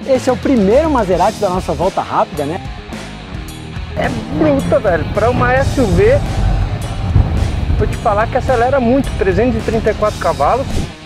Esse é o primeiro Maserati da nossa volta rápida, né? É bruta, velho. Para uma SUV, vou te falar que acelera muito, 334 cavalos.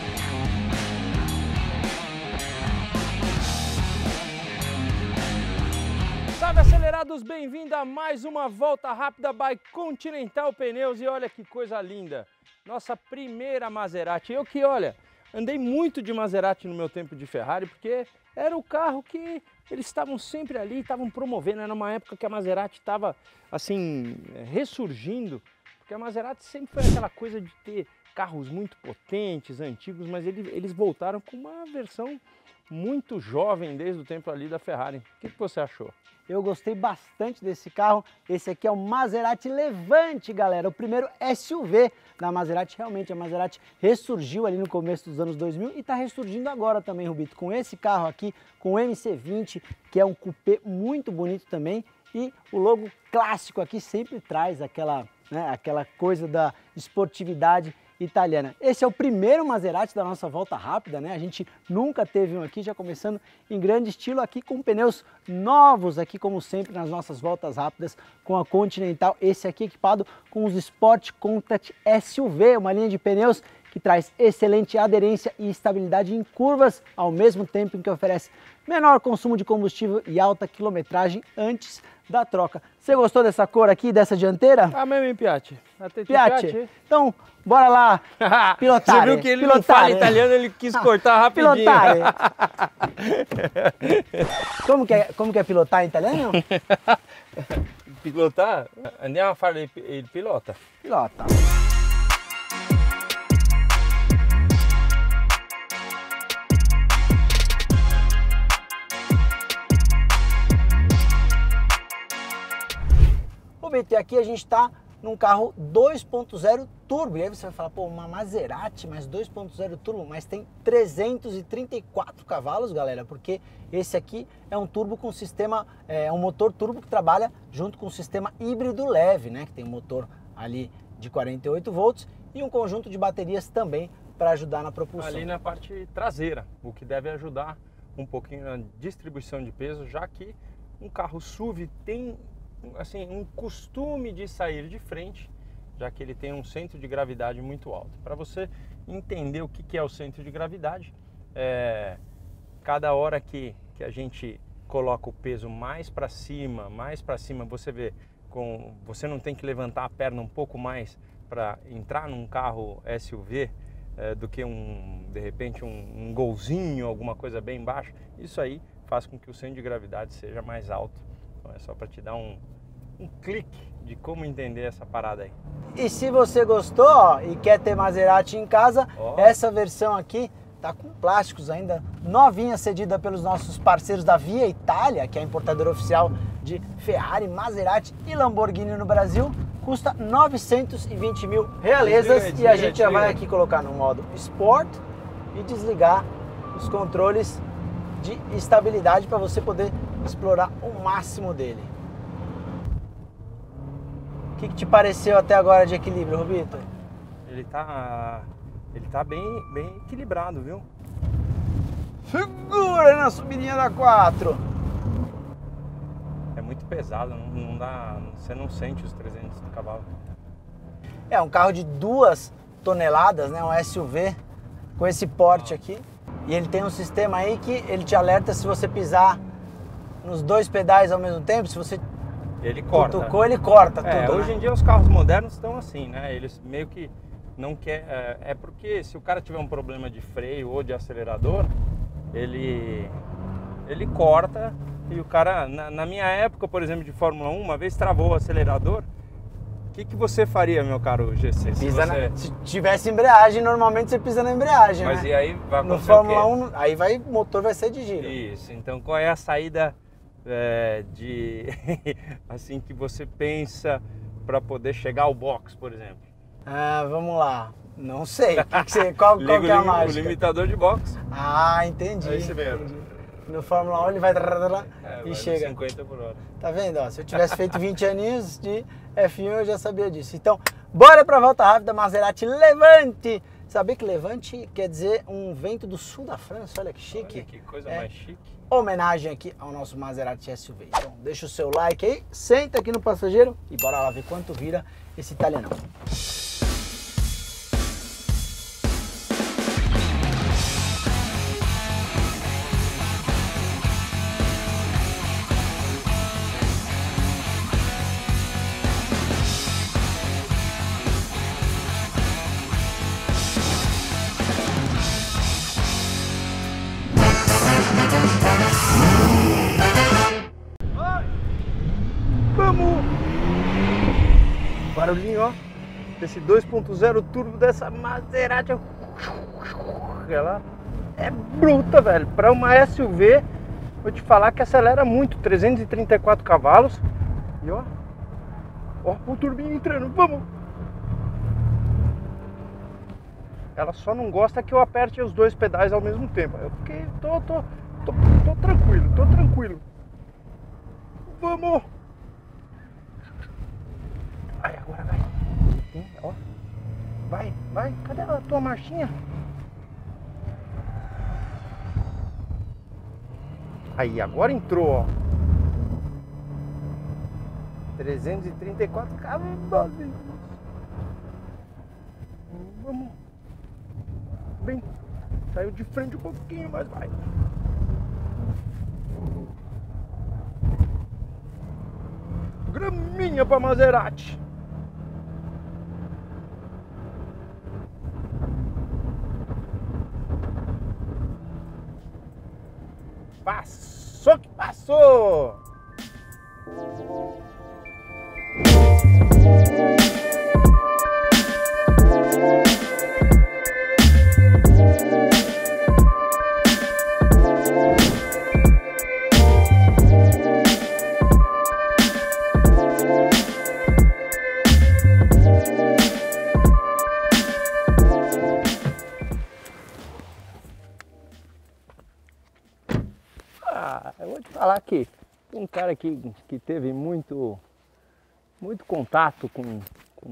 Salve acelerados, bem-vindo a mais uma volta rápida by Continental Pneus. E olha que coisa linda, nossa primeira Maserati. Eu que, olha, andei muito de Maserati no meu tempo de Ferrari, porque era o carro que eles estavam sempre ali, estavam promovendo. Era uma época que a Maserati estava, assim, ressurgindo, porque a Maserati sempre foi aquela coisa de ter carros muito potentes, antigos, mas eles voltaram com uma versão muito jovem desde o tempo ali da Ferrari. O que você achou? Eu gostei bastante desse carro. Esse aqui é o Maserati Levante, galera. O primeiro SUV da Maserati. Realmente a Maserati ressurgiu ali no começo dos anos 2000 e está ressurgindo agora também, Rubito, com esse carro aqui, com o MC20, que é um coupé muito bonito também. E o logo clássico aqui sempre traz aquela coisa da esportividade italiana. Esse é o primeiro Maserati da nossa volta rápida, né? A gente nunca teve um aqui, já começando em grande estilo aqui com pneus novos aqui, como sempre nas nossas voltas rápidas com a Continental. Esse aqui equipado com os Sport Contact SUV, uma linha de pneus que traz excelente aderência e estabilidade em curvas, ao mesmo tempo em que oferece menor consumo de combustível e alta quilometragem antes da troca. Você gostou dessa cor aqui, dessa dianteira? Ah, mesmo, Piatti. Piatti? Então, bora lá pilotar. Você viu que ele não fala italiano, ele quis cortar rapidinho. Pilotar. Como que é pilotar em italiano? Pilotar? Andiamo a fare il pilota. Pilota. E aqui a gente está num carro 2.0 turbo, e aí você vai falar, pô, uma Maserati, mas 2.0 turbo, mas tem 334 cavalos, galera, porque esse aqui é um turbo com sistema, um motor turbo que trabalha junto com o sistema híbrido leve, né, que tem um motor ali de 48 volts e um conjunto de baterias também para ajudar na propulsão. Ali na parte traseira, o que deve ajudar um pouquinho na distribuição de peso, já que um carro SUV tem assim, um costume de sair de frente, já que ele tem um centro de gravidade muito alto. Para você entender o que é o centro de gravidade, cada hora que a gente coloca o peso mais para cima, você vê, você não tem que levantar a perna um pouco mais para entrar num carro SUV do que de repente um golzinho, alguma coisa bem baixa. Isso aí faz com que o centro de gravidade seja mais alto. Então é só para te dar um clique de como entender essa parada aí. E se você gostou, ó, e quer ter Maserati em casa, essa versão aqui tá com plásticos ainda, novinha, cedida pelos nossos parceiros da Via Itália, que é a importadora oficial de Ferrari, Maserati e Lamborghini no Brasil. Custa 920 mil realezas e a gente já vai aqui colocar no modo Sport e desligar os controles de estabilidade para você poder explorar o máximo dele. O que te pareceu até agora de equilíbrio, Rubito? Ele tá bem equilibrado, viu? Segura na subidinha da 4. É muito pesado, não dá, você não sente os 300 cavalos. É um carro de 2 toneladas, né? Um SUV com esse porte aqui. E ele tem um sistema aí que ele te alerta se você pisar nos 2 pedais ao mesmo tempo, se você ele corta. Cutucou, ele corta tudo. Hoje em dia os carros modernos estão assim, né? Eles meio que não quer, porque se o cara tiver um problema de freio ou de acelerador, ele corta. E o cara, na minha época, por exemplo, de Fórmula 1, uma vez travou o acelerador. O que você faria, meu caro GC? Se tivesse embreagem, normalmente você pisa na embreagem, mas né? E aí vai acontecer no Fórmula 1, aí o motor vai ser de giro. Isso, então qual é a saída assim que você pensa para poder chegar ao box, por exemplo? Vamos lá. Não sei. Qual que é a mágica? O limitador de box. Ah, entendi. É isso mesmo. Entendi. No Fórmula 1 ele vai e chega. 50 por hora. Tá vendo? Ó, se eu tivesse feito 20 aninhos de F1 eu já sabia disso. Então, bora pra volta rápida, Maserati Levante Saber que levante quer dizer um vento do sul da França, olha que chique. Olha que coisa mais chique. Homenagem aqui ao nosso Maserati SUV. Então deixa o seu like aí, senta aqui no passageiro e bora lá ver quanto vira esse italianão. Vamos! Barulhinho, ó, desse 2.0 turbo dessa Maserati. Ela é bruta, velho. Para uma SUV, vou te falar que acelera muito, 334 cavalos. E ó, o turbinho entrando, vamos! Ela só não gosta que eu aperte os dois pedais ao mesmo tempo. Porque tô tranquilo. Vamos! Ai, agora vai. Ó. Vai. Cadê a tua marchinha? Aí, agora entrou, ó. 334 cavalos. Vamos. Bem, saiu de frente um pouquinho, mas vai. Graminha pra Maserati. Passou que passou! Eu vou te falar que um cara que teve muito contato com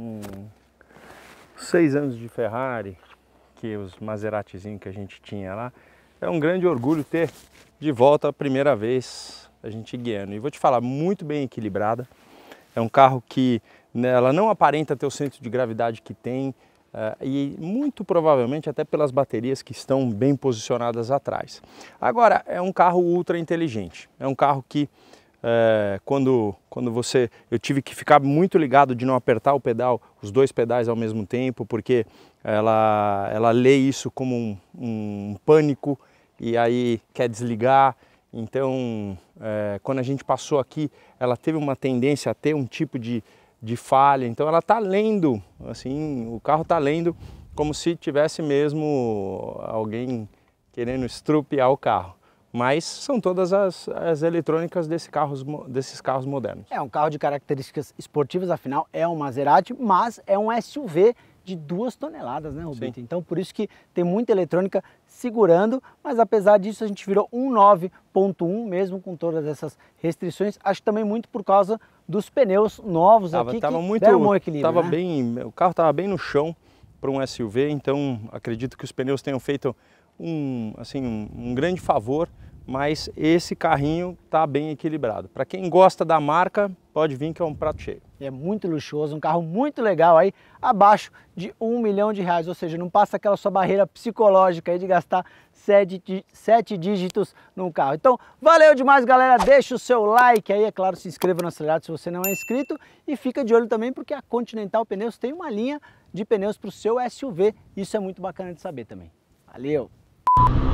6 anos de Ferrari, que os Maseratizinhos que a gente tinha lá, é um grande orgulho ter de volta a primeira vez a gente guiando. E vou te falar, muito bem equilibrada, é um carro que ela não aparenta ter o centro de gravidade que tem, e muito provavelmente até pelas baterias que estão bem posicionadas atrás. Agora, é um carro ultra inteligente, é um carro que quando eu tive que ficar muito ligado de não apertar o pedal, os dois pedais ao mesmo tempo, porque ela lê isso como um pânico e aí quer desligar. Então, quando a gente passou aqui, ela teve uma tendência a ter um tipo de falha, então ela está lendo, assim, o carro está lendo como se tivesse mesmo alguém querendo estrupiar o carro. Mas são todas as eletrônicas desses carros modernos. É um carro de características esportivas, afinal é um Maserati, mas é um SUV de 2 toneladas, né, Rubito? Sim. Então por isso que tem muita eletrônica segurando, mas apesar disso a gente virou um 9.1, mesmo com todas essas restrições, acho também muito por causa dos pneus novos aqui, que deram um bom equilíbrio, né? O carro estava bem no chão para um SUV, então acredito que os pneus tenham feito um grande favor, mas esse carrinho está bem equilibrado. Para quem gosta da marca, pode vir que é um prato cheio. É muito luxuoso, um carro muito legal aí, abaixo de R$1 milhão, ou seja, não passa aquela sua barreira psicológica aí de gastar 7 dígitos num carro. Então, valeu demais, galera, deixa o seu like aí, é claro, se inscreva no Acelerado se você não é inscrito e fica de olho também porque a Continental Pneus tem uma linha de pneus para o seu SUV, isso é muito bacana de saber também. Valeu!